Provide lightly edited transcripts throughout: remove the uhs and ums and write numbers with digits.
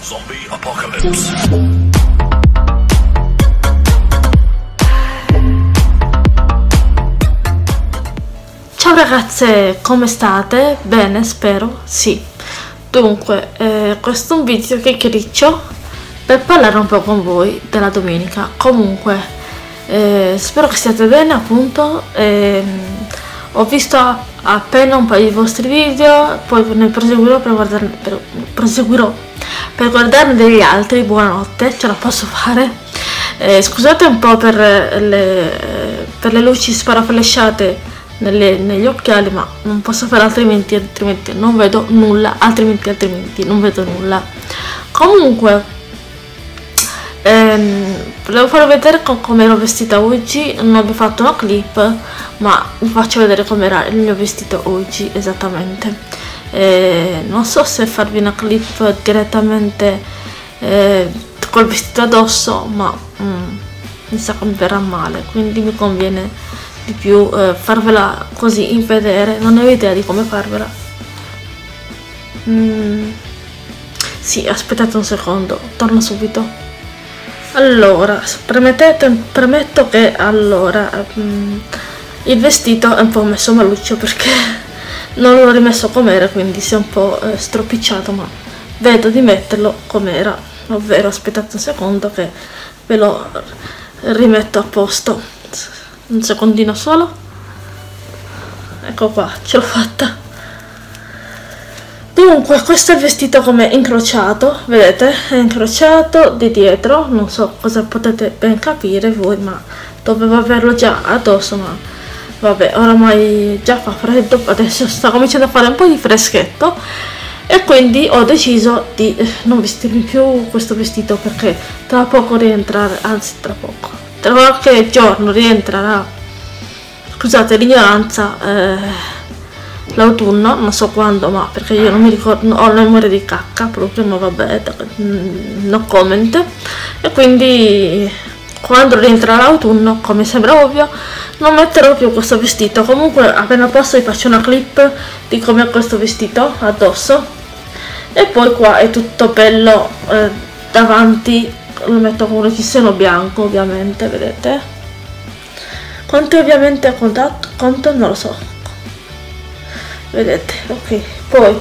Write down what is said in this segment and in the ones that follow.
Zombie Apocalypse. Ciao ragazze, come state? Bene, spero, sì. Dunque, questo è un video chiacchiericcio per parlare un po' con voi della domenica. Comunque, spero che stiate bene, appunto. Ho visto appena un paio di vostri video, poi ne proseguirò per guardarne degli altri. Buonanotte, ce la posso fare. Scusate un po' per le luci sparaflesciate negli occhiali, ma non posso fare altrimenti non vedo nulla, altrimenti non vedo nulla. Comunque volevo farvi vedere come ero vestita oggi. Non ho fatto una clip, ma vi faccio vedere com'era il mio vestito oggi esattamente. Non so se farvi una clip direttamente col vestito addosso, ma mi sa che mi verrà male, quindi mi conviene di più farvela così in vedere. Non ho idea di come farvela. Sì, aspettate un secondo, torno subito. Allora, premetto che allora il vestito è un po' messo maluccio perché non l'ho rimesso com'era, quindi si è un po' stropicciato, ma vedo di metterlo com'era, ovvero aspettate un secondo che ve lo rimetto a posto. Un secondino solo. Ecco qua, ce l'ho fatta. Dunque, questo è il vestito come incrociato, vedete? È incrociato di dietro, non so cosa potete ben capire voi, ma dovevo averlo già addosso, ma vabbè, oramai già fa freddo, adesso sta cominciando a fare un po' di freschetto e quindi ho deciso di non vestirmi più questo vestito perché tra poco rientrare, anzi tra qualche giorno rientrerà, scusate l'ignoranza, l'autunno, non so quando, ma perché io non mi ricordo, ho la memoria di cacca proprio, ma vabbè, no comment. E quindi quando rientrerà l'autunno, come sembra ovvio, non metterò più questo vestito. Comunque appena posso vi faccio una clip di come ho questo vestito addosso, e poi qua è tutto bello davanti. Lo metto con un reggiseno bianco, ovviamente, vedete? Quanto ovviamente conto non lo so, vedete? Ok, poi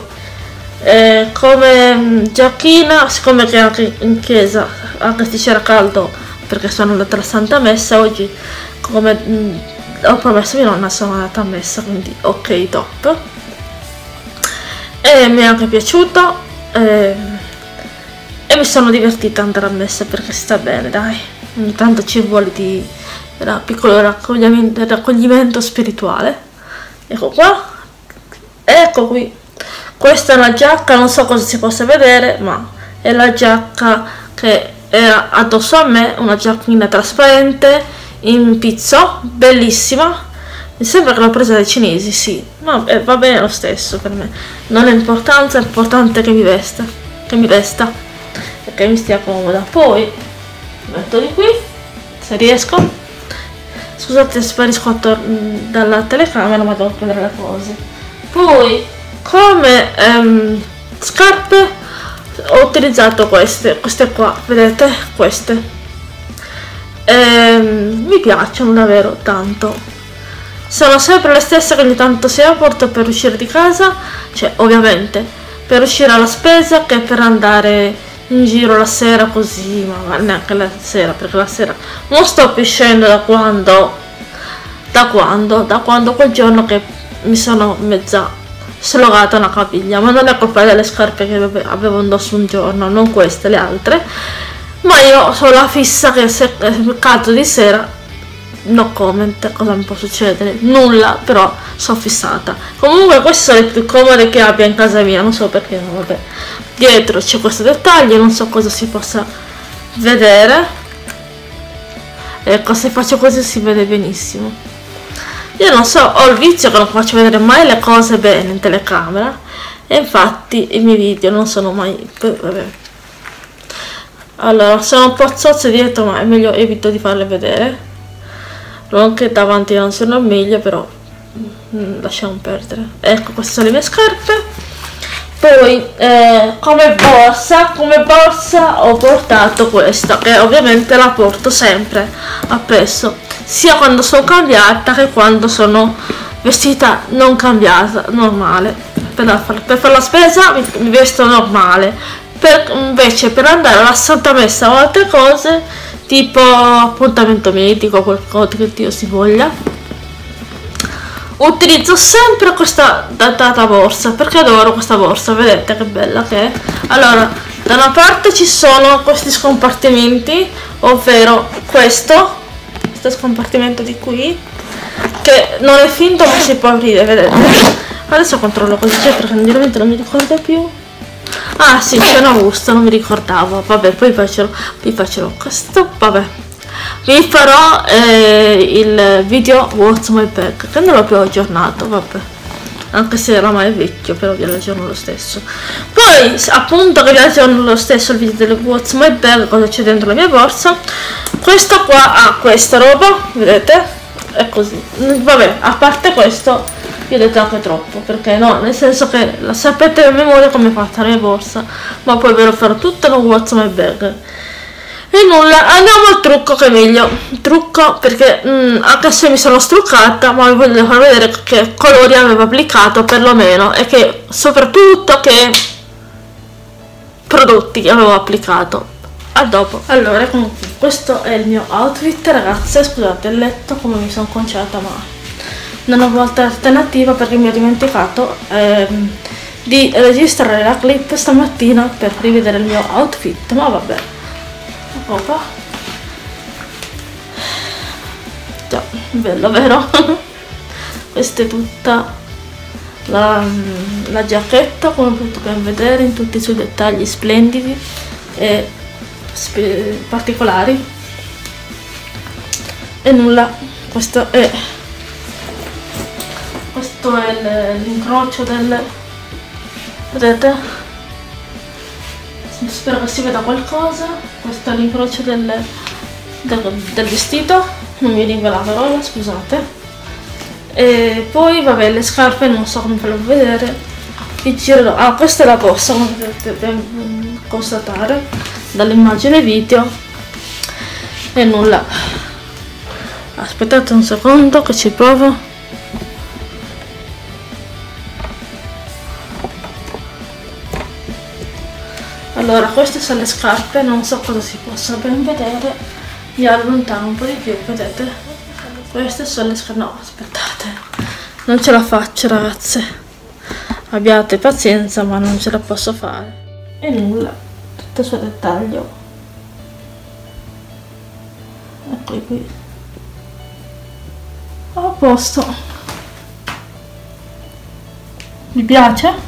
come giacchina, siccome che anche in chiesa, anche se c'era caldo perché sono andata alla Santa Messa oggi, come ho promesso mia nonna, sono andata a messa, quindi ok, top. E mi è anche piaciuto e mi sono divertita ad andare a messa perché sta bene, dai, ogni tanto ci vuole di piccolo raccoglimento spirituale. Ecco qua, ecco qui, questa è una giacca, non so cosa si possa vedere, ma è la giacca che era addosso a me, una giacchina trasparente in pizzo, bellissima. Mi sembra che l'ho presa dai cinesi, sì, ma va bene lo stesso per me, non ha importanza, è importante che mi vesta e che mi stia comoda. Poi metto di qui se riesco, scusate se sparisco dalla telecamera, ma devo prendere le cose. Poi come scarpe ho utilizzato queste qua, vedete, queste mi piacciono davvero tanto, sono sempre le stesse che ogni tanto sia porto per uscire di casa, cioè ovviamente per uscire alla spesa che per andare in giro la sera così, ma neanche la sera, perché la sera non sto più scendendo da quando quel giorno che mi sono mezza slogata una caviglia, ma non è colpa delle scarpe che avevo indosso un giorno, non queste, le altre, ma io sono la fissa che se caldo di sera, no comment, cosa mi può succedere? Nulla, però sono fissata. Comunque queste sono le più comode che abbia in casa mia, non so perché, no, vabbè. Dietro c'è questo dettaglio, non so cosa si possa vedere, ecco, se faccio così si vede benissimo. Io non so, ho il vizio che non faccio vedere mai le cose bene in telecamera, e infatti i miei video non sono mai, vabbè. Allora, sono un po' zozze dietro, ma è meglio, evito di farle vedere, non che davanti non sono meglio, però lasciamo perdere. Ecco, queste sono le mie scarpe. Poi come borsa ho portato questa, che ovviamente la porto sempre appresso, sia quando sono cambiata che quando sono vestita non cambiata, normale. Per fare la spesa mi vesto normale, invece per andare alla Santa Messa o altre cose, tipo appuntamento medico, qualcosa che Dio si voglia, utilizzo sempre questa datata borsa, perché adoro questa borsa. Vedete che bella che è. Allora, da una parte ci sono questi scompartimenti, ovvero questo scompartimento di qui, che non è finto ma si può aprire, vedete. Adesso controllo cosa c'è, perché veramente non mi ricordo più. Ah sì, c'è una busta, non mi ricordavo. Vabbè, poi faccio questo, vabbè. Vi farò il video What's My Bag, che non l'ho più aggiornato, vabbè, anche se oramai è vecchio, però vi aggiorno lo stesso. Poi appunto che vi aggiorno lo stesso il video del What's My Bag, cosa c'è dentro la mia borsa. Questo qua ha questa roba, vedete, è così. Vabbè, a parte questo vi ho detto anche troppo, perché no, nel senso che la sapete a memoria come è fatta la mia borsa, ma poi ve lo farò tutto lo What's My Bag. E nulla, andiamo al trucco, che è meglio. Trucco, perché anche se mi sono struccata, ma vi voglio far vedere che colori avevo applicato perlomeno, e che soprattutto che prodotti avevo applicato. A dopo. Allora, comunque, questo è il mio outfit, ragazze. Scusate il letto come mi sono conciata, ma non ho altra alternativa, perché mi ho dimenticato di registrare la clip stamattina per rivedere il mio outfit, ma vabbè. Opa. Già, bello, vero? Questa è tutta la giacchetta, come potete ben vedere, in tutti i suoi dettagli splendidi e particolari. E nulla, questo è l'incrocio del, vedete? Spero che si veda qualcosa. Questo è l'incrocio del vestito, non mi arriva la parola, scusate. E poi vabbè, le scarpe non so come farlo vedere, vi girerò. Ah, questa è la borsa, come potete ben constatare dall'immagine video. E nulla, aspettate un secondo che ci provo. Allora, queste sono le scarpe, non so cosa si possa ben vedere, mi allontano un po' di più, vedete? Queste sono le scarpe, no, aspettate, non ce la faccio, ragazze, abbiate pazienza, ma non ce la posso fare. E nulla, tutto il suo dettaglio, eccoli qui, a posto. Mi piace?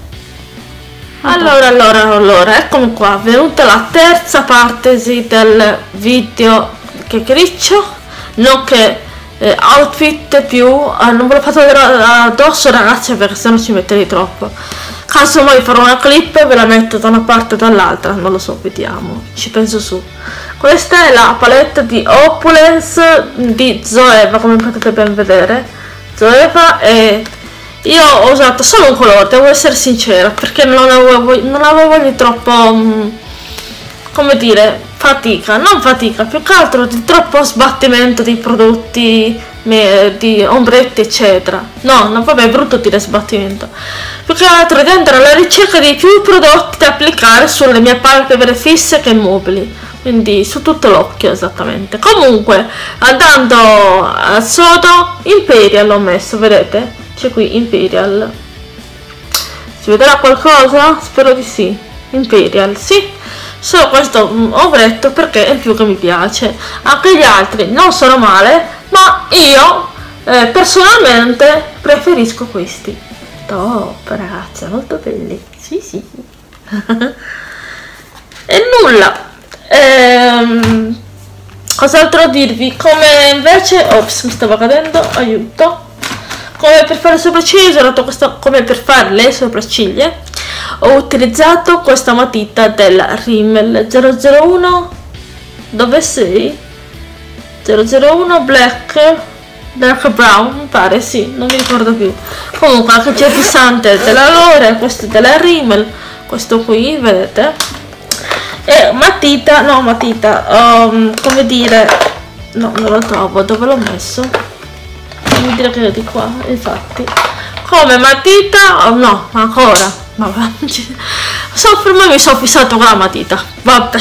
Allora, eccomi qua, venuta la terza parte del video che griccio, nonché outfit più, non ve l'ho fatto vedere addosso, ragazzi, perché sennò ci metterei troppo. Casomai farò una clip e ve la metto da una parte o dall'altra, non lo so, vediamo, ci penso su. Questa è la palette di Opulence di Zoeva, come potete ben vedere, Zoeva, e io ho usato solo un colore, devo essere sincera, perché non avevo di troppo, come dire, non fatica, più che altro di troppo sbattimento di prodotti, di ombretti eccetera. No, vabbè, è brutto dire sbattimento, più che altro di andare alla ricerca di più prodotti da applicare sulle mie palpebre fisse che mobili, quindi su tutto l'occhio esattamente. Comunque, andando al sodo, Imperial l'ho messo, vedete? C'è qui Imperial, si vedrà qualcosa? Spero di sì. Imperial, sì, solo questo ombretto perché è il più che mi piace, anche gli altri non sono male, ma io personalmente preferisco questi. Top, ragazzi, molto belli, sì. E nulla, cos'altro dirvi? Come invece, ops, mi stava cadendo, aiuto. Come per fare le sopracciglia, ho usato questo, come per fare le sopracciglia ho utilizzato questa matita della Rimmel 001, dove sei? 001 Dark Brown, mi pare, sì, non mi ricordo più. Comunque anche il gel fissante della L'Oreal, questo è della Rimmel, questo qui, vedete, e matita, no matita, come dire, no, non lo trovo, dove l'ho messo? Come dire che è di qua, infatti, come matita, oh, no, ancora, vabbè, mi sono fissato con la matita, vabbè.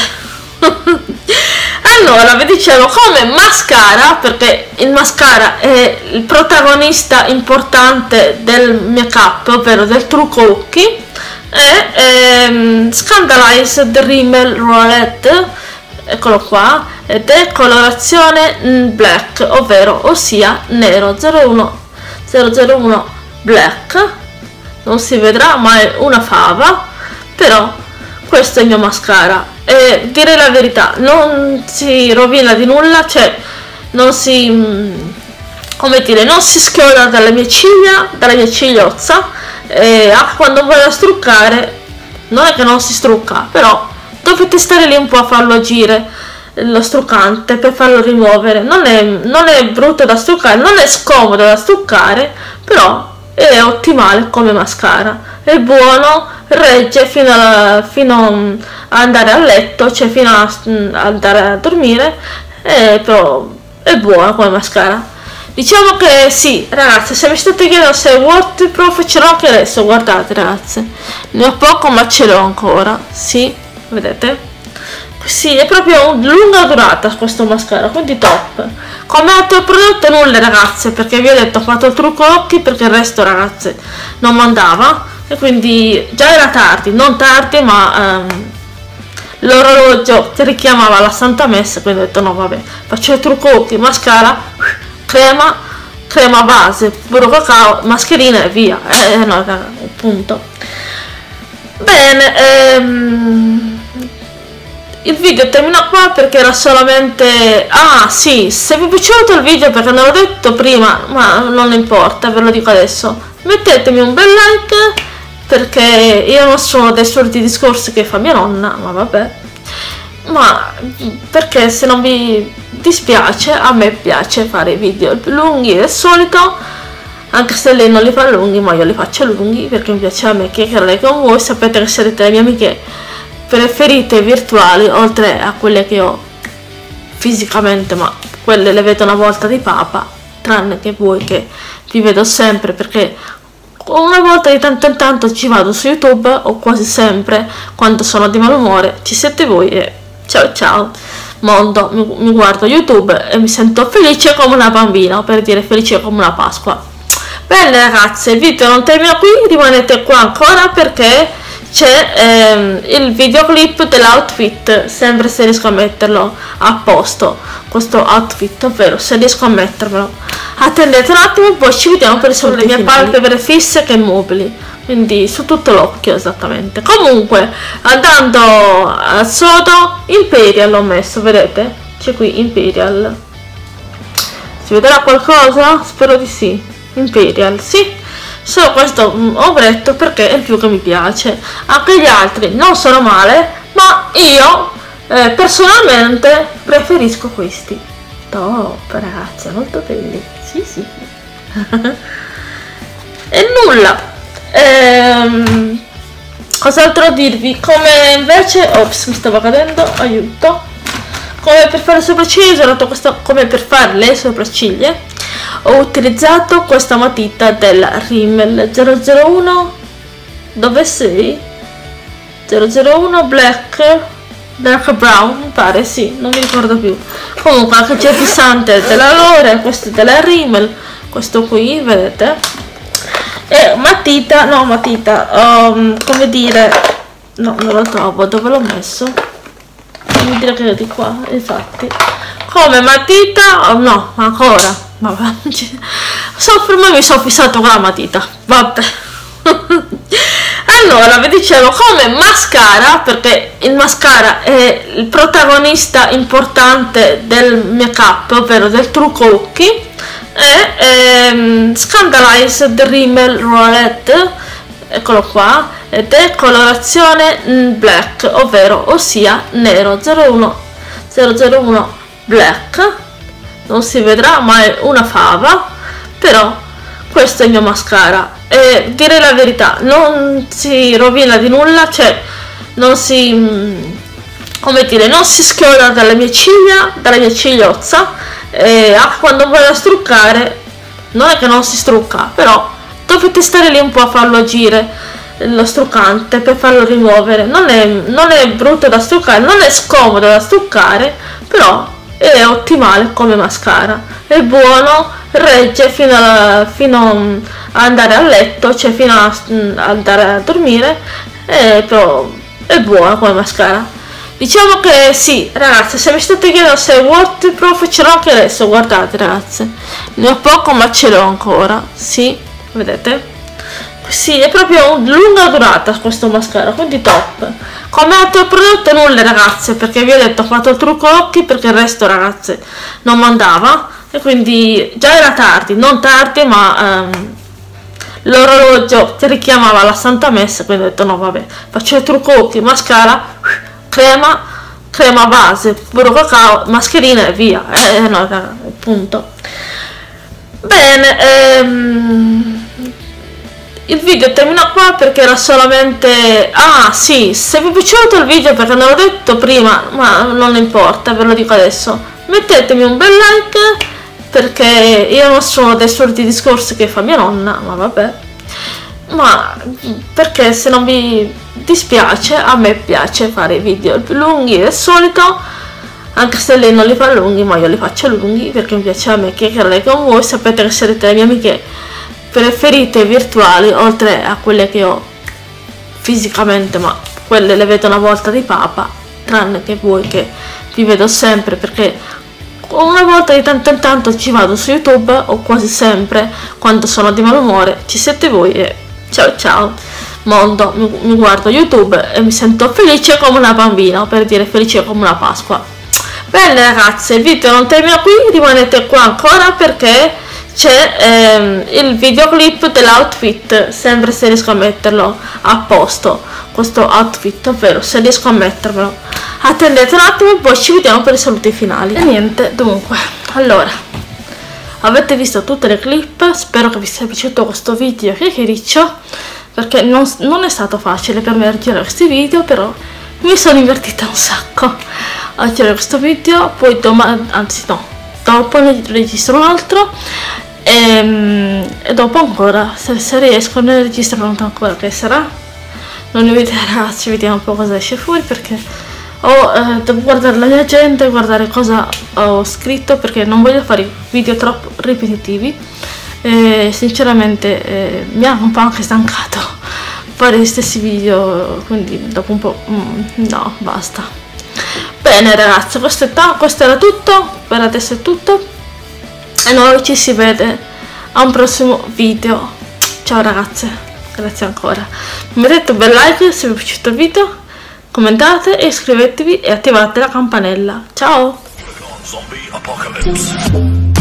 Allora, vi dicevo, come mascara, perché il mascara è il protagonista importante del make-up, ovvero del trucco occhi, è Scandalized Rimmel Roulette, eccolo qua, ed è colorazione black, ovvero ossia nero, 001 black, non si vedrà ma è una fava, però questo è il mio mascara e direi la verità, non si rovina di nulla, cioè non si, come dire, non si schioda dalle mie ciglia, dalla mia cigliozza, e quando vado a struccare non è che non si strucca, però dovete stare lì un po' a farlo agire lo struccante per farlo rimuovere, non è brutto da struccare, non è scomodo da struccare, però è ottimale come mascara, è buono, regge fino a andare a letto, cioè fino a andare a dormire, però è buono come mascara. Diciamo che sì, ragazze, se mi state chiedendo se è waterproof, ce l'ho anche adesso, guardate ragazze, ne ho poco ma ce l'ho ancora, sì, vedete? Sì, è proprio lunga durata questo mascara, quindi top. Come altro prodotto nulla ragazze, perché vi ho detto ho fatto il trucco occhi perché il resto ragazze non mandava, e quindi già era tardi, non tardi ma l'orologio ti richiamava la santa messa, quindi ho detto no vabbè, faccio il trucco occhi, mascara, crema base, burro cacao, mascherina e via, no raga, punto. Bene, il video termina qua perché era solamente, ah sì, se vi è piaciuto il video, perché non l'ho detto prima ma non importa, ve lo dico adesso, mettetemi un bel like, perché io non sono dei soliti discorsi che fa mia nonna, ma vabbè, ma perché se non vi dispiace, a me piace fare video più lunghi del solito, anche se lei non li fa lunghi, ma io li faccio lunghi perché mi piace a me chiacchierare con voi. Sapete che sarete le mie amiche preferite virtuali, oltre a quelle che ho fisicamente, ma quelle le vedo una volta di papa, tranne che voi che vi vedo sempre, perché una volta di tanto in tanto ci vado su YouTube, o quasi sempre quando sono di malumore ci siete voi e ciao ciao mondo, mi guardo YouTube e mi sento felice come una bambina, per dire felice come una Pasqua. Bene ragazze, il video non termina qui, rimanete qua ancora perché c'è il videoclip dell'outfit, sempre se riesco a metterlo a posto, questo outfit, ovvero se riesco a mettermelo. Attendete un attimo, poi ci vediamo per le mie palpebre fisse che mobili, quindi su tutto l'occhio esattamente. Comunque, andando al sodo, Imperial l'ho messo, vedete? C'è qui Imperial. Si vedrà qualcosa? Spero di sì. Imperial, sì. Solo questo ombretto perché è il più che mi piace, anche gli altri non sono male, ma io personalmente preferisco questi. Top ragazzi, molto belli, sì sì. E nulla, cos'altro dirvi, come invece, ops, mi stava cadendo, aiuto, come per fare le sopracciglia, ho usato questo, come per fare le sopracciglia ho utilizzato questa matita della Rimmel 001, dove sei? 001 Black Dark Brown, mi pare, sì, non mi ricordo più. Comunque anche c'è il fissante della L'Oreal, questo è della Rimmel, questo qui, vedete? E matita, no matita, come dire, no, non lo trovo, dove l'ho messo? Come dire che è di qua, infatti, come matita, oh, no, ancora. Vabbè, mi sono fissato con la matita, vabbè. Allora, vi dicevo, come mascara, perché il mascara è il protagonista importante del make-up, ovvero del trucco occhi, è Scandalized Rimmel Roulette, eccolo qua, ed è colorazione black, ovvero ossia nero, 001 black, non si vedrà ma è una fava, però questo è il mio mascara direi la verità, non si rovina di nulla, cioè non si, come dire, non si schioda dalla mia ciglia, dalla mia cigliozza, quando vado a struccare non è che non si strucca, però dovete stare lì un po' a farlo agire lo struccante per farlo rimuovere. Non è brutto da struccare, non è scomodo da struccare, però è ottimale come mascara, è buono, regge fino a andare a letto, cioè fino a andare a dormire, però è buono come mascara. Diciamo che sì, ragazze, se mi state chiedendo se è waterproof, ce l'ho anche adesso, guardate ragazze, ne ho poco ma ce l'ho ancora, sì, vedete? Sì, è proprio lunga durata questo mascara, quindi top. Come altro prodotto nulla ragazze, perché vi ho detto ho fatto il trucco occhi, perché il resto ragazze non mandava, e quindi già era tardi, non tardi ma l'orologio ti richiamava la santa messa, quindi ho detto no vabbè, faccio il trucco occhi, mascara, crema base, burro cacao, mascherina e via, no raga, punto. Bene, il video termina qua perché era solamente... Ah sì, se vi è piaciuto il video, perché non l'ho detto prima, ma non importa, ve lo dico adesso, mettetemi un bel like, perché io non sono dei soliti discorsi che fa mia nonna, ma vabbè, ma perché se non vi dispiace, a me piace fare video più lunghi del solito, anche se lei non li fa lunghi, ma io li faccio lunghi perché mi piace a me chiacchierare con voi. Sapete che sarete le mie amiche preferite virtuali, oltre a quelle che ho fisicamente, ma quelle le vedo una volta di papa, tranne che voi che vi vedo sempre, perché una volta di tanto in tanto ci vado su YouTube, o quasi sempre quando sono di malumore ci siete voi e ciao ciao mondo, mi guardo YouTube e mi sento felice come una bambina, per dire felice come una Pasqua. Bene ragazze, il video non termina qui, rimanete qua ancora perché c'è il videoclip dell'outfit, sempre se riesco a metterlo a posto, questo outfit, ovvero se riesco a mettermelo. Attendete un attimo e poi ci vediamo per i saluti finali. E niente, dunque, allora, avete visto tutte le clip, spero che vi sia piaciuto questo video chiacchiericcio, perché non è stato facile per me girare questi video, però mi sono divertita un sacco a girare questo video. Poi domani, anzi no, dopo ne registro un altro e dopo ancora, se riesco ne registro un altro ancora, che sarà, non ne vedo ragazzi, vediamo un po' cosa esce fuori, perché devo guardare la mia agenda e guardare cosa ho scritto, perché non voglio fare video troppo ripetitivi. Sinceramente mi ha un po' anche stancato fare gli stessi video, quindi dopo un po' no, basta. Bene ragazzi, questo era tutto, per adesso è tutto e noi ci si vede a un prossimo video. Ciao ragazze, grazie ancora, mettete un bel like se vi è piaciuto il video, commentate e iscrivetevi e attivate la campanella. Ciao.